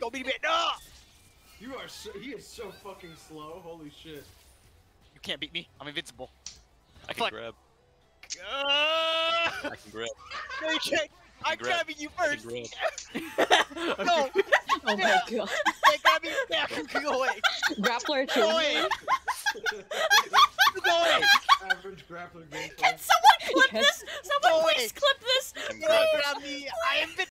Don't beat me. No! You are so, he is so fucking slow. Holy shit. You can't beat me. I'm invincible. I can Fuck. grab. I I can grab. No, you can't. I'm grab. grabbing you I can first. grab. No! Oh my god. You can't grab me back. Go away. Grappler Go away. too. Go away. Average grappler gameplay. Can someone clip Yes. this? Someone Go please away. clip this! I'm Don't grabbing. grab me. I am